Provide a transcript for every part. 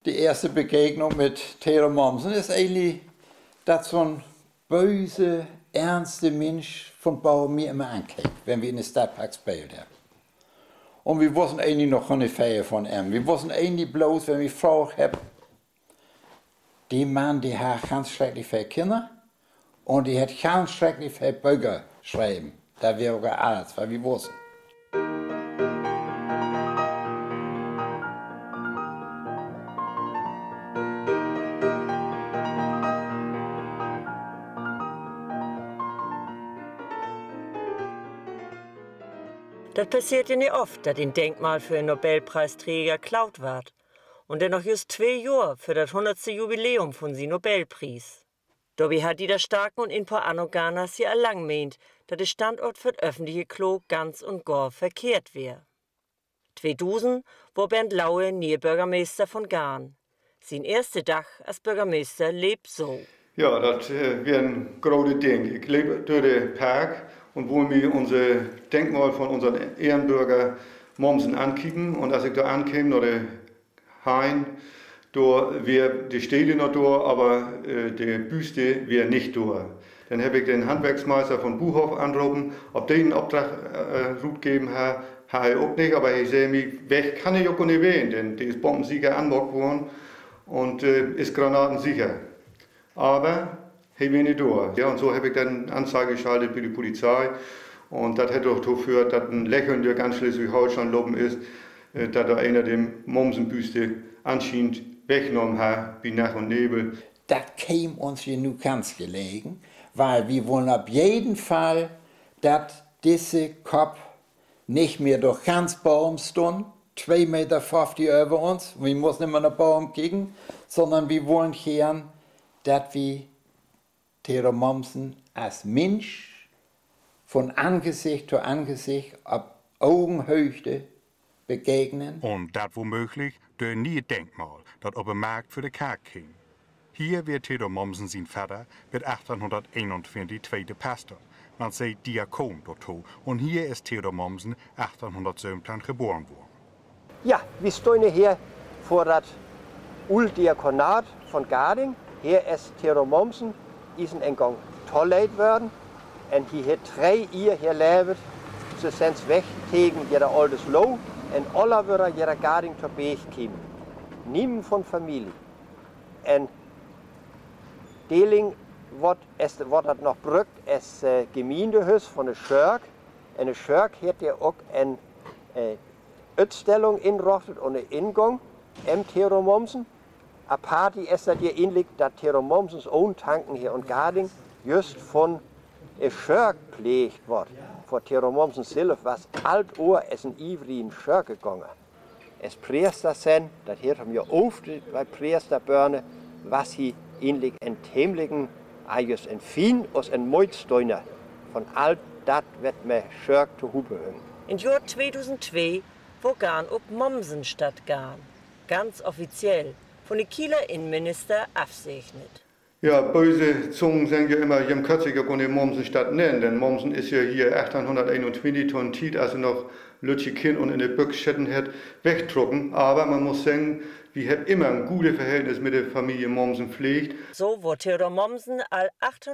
Die erste Begegnung mit Theodor Mommsen ist eigentlich, dass so ein böse, ernster Mensch von Bauern mir immer ankijkt, wenn wir in der Stadtpark gespielt haben. Und wir wussten eigentlich noch keine Fähigkeit von ihm. Wir wussten eigentlich bloß, wenn wir gefragt haben, die Mann, die hat ganz schrecklich viele Kinder und die hat ganz schrecklich viele Bücher geschrieben. Da wäre auch alles, weil wir wussten. Das passiert ja nicht oft, dass ein Denkmal für einen Nobelpreisträger geklaut wird. Und dann noch just 2 Jahre für das 100. Jubiläum von sie Nobelpreis. Dabei hat die der Starken und in paar Anoganas ja lang meint, dass der Standort für das öffentliche Klo ganz und gar verkehrt wäre. 2000 war Bernd Laue nie Bürgermeister von Garn. Sein erster Tag als Bürgermeister lebt so. Ja, das wäre ein großes Ding. Ich lebe durch den Park und wo wir unser Denkmal von unseren Ehrenbürger Mommsen ankicken. Und als ich da ankäme, nach der Hain, da wäre die Stele noch da, aber die Büste wäre nicht da. Dann habe ich den Handwerksmeister von Buchhof angerufen, ob der einen Auftrag gegeben hat. Habe ich auch nicht, aber ich sehe mich, weg kann ich auch nicht wählen, denn die ist bombensicher angemockt worden und ist granatensicher. Aber ich bin nicht da. Ja, und so habe ich dann Anzeige geschaltet bei der Polizei. Und das hat auch dazu geführt, dass ein Lächeln durch ganz Schleswig-Holstein loben ist, dass da einer dem Mommsenbüste anscheinend weggenommen hat, wie Nacht und Nebel. Das käme uns hier nur ganz gelegen, weil wir wollen auf jeden Fall, dass diese Kopf nicht mehr durch ganz Baum stund, 2,50 Meter über uns, wir müssen immer nach Baum kicken, sondern wir wollen gern, dass wir Theodor Mommsen als Mensch von Angesicht zu Angesicht auf Augenhöhe begegnen. Und das womöglich durch ein neues Denkmal, das auf dem Markt für die Kerk ging. Hier wird Theodor Mommsen sein Vater mit 1821 zweite Pastor. Man sagt Diakon dazu. Und hier ist Theodor Mommsen 1817 geboren worden. Ja, wir stehen hier vor das Diakonat von Garding. Hier ist Theodor Mommsen, ist ein Gang tolleit worden. Und hier hat 3 Jahre hier lebt, sie sind weg gegen jeder altes Low. Und alle würde jeder Garding zur Beek kommen. Niemand von Familie. Und Deling wird das noch brückt, es Gemeindehus von der Schörk. Und der Schörk hat ja auch eine Ausstellung inrichtet und einen Ingang im Theodor Mommsen. Eine Party ist das hier ähnlich, dass Theodor Mommsens own Tanken hier und Garding just von der Schörk gepflegt wird. Vor Theodor Mommsen selbst was alt Ohr ist ein ivrigen Schörk gegangen. Es Priester sind, das hier haben wir oft bei Priesterbörne, was hier ähnlich ein tämlichen, eigentlich ein Fien aus ein Meutsteiner. Von alt dat wird mir Schörk zu Hupe hören. Im Jahr 2002 wo Garn ob Mommsenstadt Garn. Ganz offiziell von der Kieler Innenminister absegnet. Ja, böse Zungen sagen ja immer, jem kürziger kann die Mommsenstadt nennen, denn Mommsen ist ja hier 1821 Tonnen Tiet, also noch Lütje Kind und in der Büchsstätten hat wegdrucken. Aber man muss sagen, wir haben immer ein gutes Verhältnis mit der Familie Mommsen pflegt. So wurde Theodor Mommsen all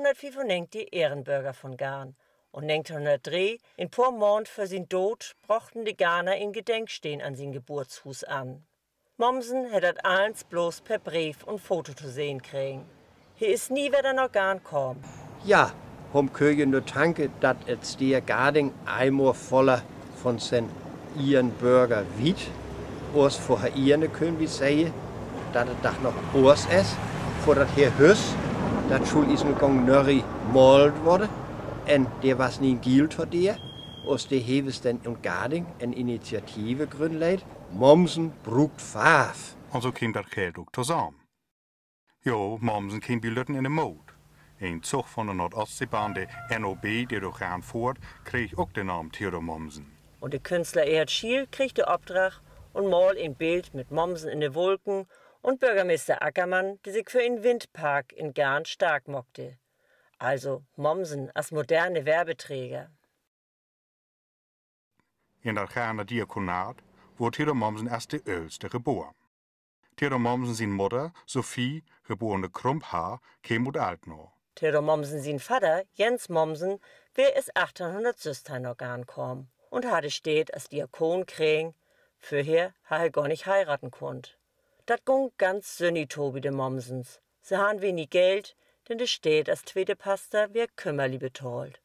895 Ehrenbürger von Garn. Und 1903, in paar Monaten für sein Tod, brachten die Garner in Gedenkstehen an sein Geburtshus an. Mommsen hat das eins bloß per Brief und Foto zu sehen kriegen. Hier ist nie wieder noch Garn kommen. Ja, hom Köge nur tanke, dass jetzt der Garding einmal voller von sen ihren Bürger wiet, was vorher ihren können wir sagen, dass es doch noch Ors ist, vor das hier Hüss, das Schul ist noch nörri malt worden, und der was nie gilt für dir, aus der Heves denn in Garding eine Initiative gründet, Mommsen brugt Pfaff. Und so kam das Geld auch zusammen. Jo, Mommsen kam bei Lütten in de Mode. Ein Zug von der Nordostseebahn, der NOB, der durch Garn fuhrt, krieg auch den Namen Theodor Mommsen. Und der Künstler Erhard Schiel kriegt den Auftrag und mal ein Bild mit Mommsen in den Wolken und Bürgermeister Ackermann, der sich für einen Windpark in Garn stark mockte. Also Mommsen als moderne Werbeträger. In das Garner Diakonat wurde Theodor Mommsen als der Älteste geboren. Theodor Mommsen sin Mutter, Sophie, geborene Krumphaar, käm ut Altnau. Theodor Mommsen sin Vater, Jens Mommsen, wär es 1816 noch ankom und hatte steht als Diakon kriegen, fürher er gar nicht heiraten konnt. Dat ging ganz sünni Tobi de Mommsens. Sie han wenig Geld, denn de steht als zweite Pastor wär kümmerli betalt.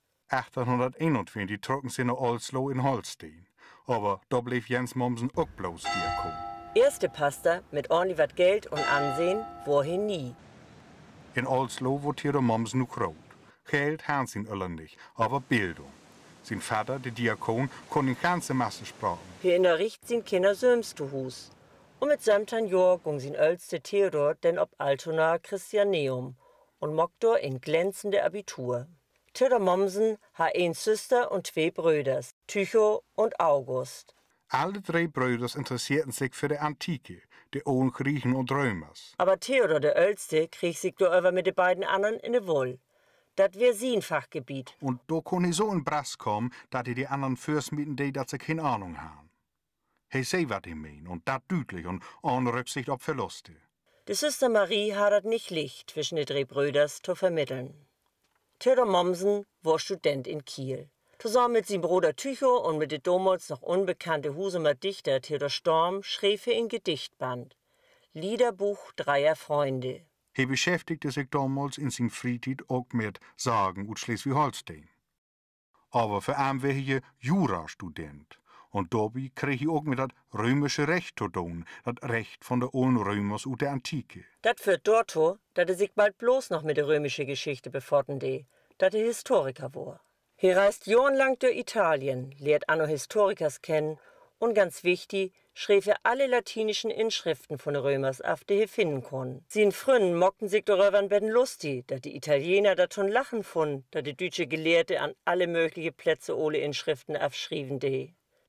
1821 trocken sie nach Olslo in Holstein. Aber da blieb Jens Mommsen auch bloß Diakon. Erste Pastor mit ordentlich wat Geld und Ansehen wohin nie. In Olslo wurde Theodor Mommsen nu groot. Geld haben sie in nicht, aber Bildung. Sein Vater, der Diakon, konnte in ganze Masse sprachen. Hier in der Richt sind Kinder söms zu Hus. Und mit 17 Jahren ging sein älteste Theodor denn ob Altona Christianeum und mockte in glänzende Abitur. Theodor Mommsen hat eine Schwester und 2 Brüder, Tycho und August. Alle 3 Brüder interessierten sich für die Antike, die alten Griechen und Römers. Aber Theodor der Älteste krieg sich darüber mit den beiden anderen in de Woll. Dat wär sein Fachgebiet. Und da konnte so in Brass kommen, dass die anderen Fürstmieten die, dass sie keine Ahnung haben. He sei wat ich mein, und dat deutlich und ohne Rücksicht auf Verluste. Die Schwester Marie hat het nicht leicht zwischen den 3 Brüdern zu vermitteln. Theodor Mommsen war Student in Kiel. Zusammen mit seinem Bruder Tycho und mit dem damals noch unbekannte Husumer Dichter Theodor Storm schrieb er ein Gedichtband. Liederbuch dreier Freunde. Er beschäftigte sich damals in seiner Freizeit auch mit Sagen aus Schleswig-Holstein. Aber vor allem war er Jurastudent. Und dabei krieg ich auch mit das römische Recht zu tun, das Recht von der alten Römers aus der Antike. Das führt dazu, dass er sich bald bloß noch mit der römischen Geschichte befassen de, dass er Historiker war. Er reist jahrelang durch Italien, lehrt anno Historikers kennen und ganz wichtig, schrieb er alle latinischen Inschriften von den Römers auf, die er finden konnten. Sie in Frünnen mockten sich darüber ein bisschen lustig, dass die Italiener da schon lachen von, dass die deutsche Gelehrte an alle möglichen Plätze ohne Inschriften aufschrieben de.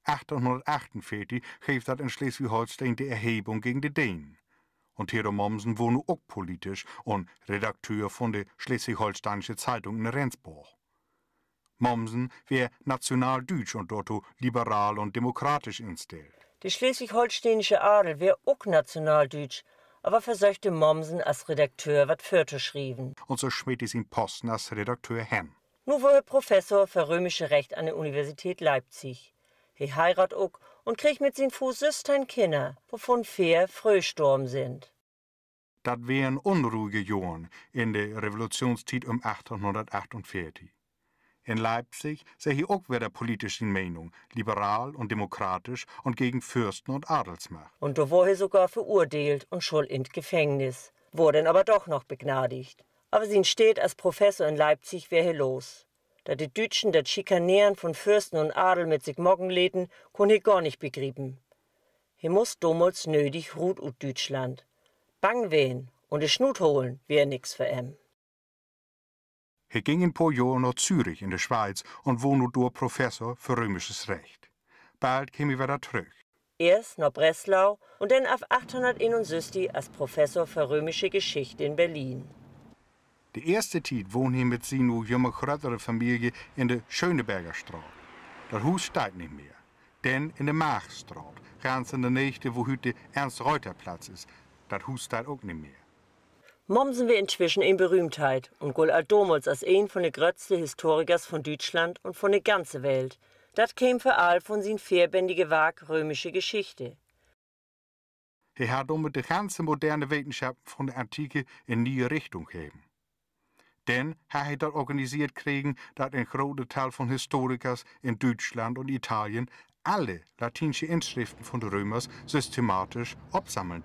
1848 geeft dat in Schleswig-Holstein die Erhebung gegen die Dänen. Und Theodor Mommsen war nu auch politisch und Redakteur von der Schleswig-Holsteinische Zeitung in Rendsburg. Mommsen wär national-deutsch und dort liberal und demokratisch instellt. Die schleswig-holsteinische Adel wär auch nationaldeutsch, aber versuchte Mommsen als Redakteur wat vorzuschreiben. Und so schmied es ihn Posten als Redakteur hin. Nu war er Professor für römische Recht an der Universität Leipzig. Er heirat auch und kriegt mit sin Fuß Süstern Kinder, wovon 4 früh gestorben sind. Dat wären unruhige Jahren in der Revolutionszeit um 1848. In Leipzig sei hier auch wieder politische Meinung, liberal und demokratisch und gegen Fürsten und Adelsmacht. Und da war er sogar verurteilt und schuld ins Gefängnis, wurde dann aber doch noch begnadigt. Aber sin steht als Professor in Leipzig wär er los. Da die Deutschen das Schikanieren von Fürsten und Adel mit sich moggen läten, kon er gar nicht begrieben. Er muss damals nötig ruht ut Deutschland. Bang wehen und de Schnut holen wär nix für em. Er ging in paar Jahren nach Zürich in der Schweiz und wurde dort Professor für römisches Recht. Bald kam er wieder zurück. Erst nach Breslau und dann auf 1861 als Professor für römische Geschichte in Berlin. Die erste Zeit wohnte er mit seiner jungen größeren Familie in der Schöneberger Straße. Das Haus steht nicht mehr. Denn in der Marktstraße, ganz in der Nähe, wo heute Ernst-Reuter-Platz ist, das Haus steht auch nicht mehr. Mommsen wir inzwischen in Berühmtheit und gilt damals als ein von den größten Historikers von Deutschland und von der ganzen Welt. Das käme vor allem von sin vierbändigen Werk Römische Geschichte. Er hat damit die ganze moderne Wissenschaft von der Antike in neue Richtung gegeben. Denn er hat das organisiert kriegen, dass ein großer Teil von Historikers in Deutschland und Italien alle latinische Inschriften von den Römers systematisch absammeln.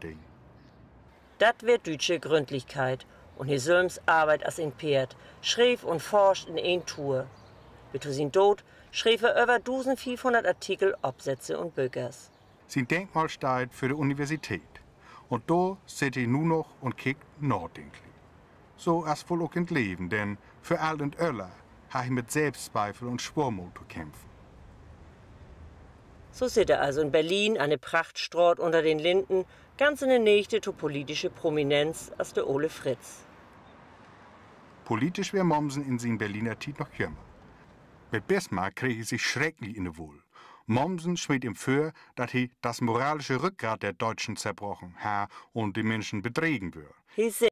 Das wird deutsche Gründlichkeit und hier Söms Arbeit als ein Pferd, schrieb und forscht in ein Tour. Bis zu sin Tod schrieb er über 1500 Artikel, Absätze und Büchers. Sein Denkmal steht für die Universität. Und da sitzt er nur noch und kickt nachdenklich. So als wohl auch im Leben, denn für all und Öller hat er mit Selbstzweifel und Schwermut zu kämpfen. So sitzt er also in Berlin, eine Prachtstraat unter den Linden, ganz in der Nähe zur politische Prominenz als der Ole Fritz. Politisch wär Mommsen in seiner Berliner Zeit noch jünger. Mit Bismarck krieg er sich schrecklich in der Wohl. Mommsen schwebt ihm vor, dass er das moralische Rückgrat der Deutschen zerbrochen hat und die Menschen betrügen wird.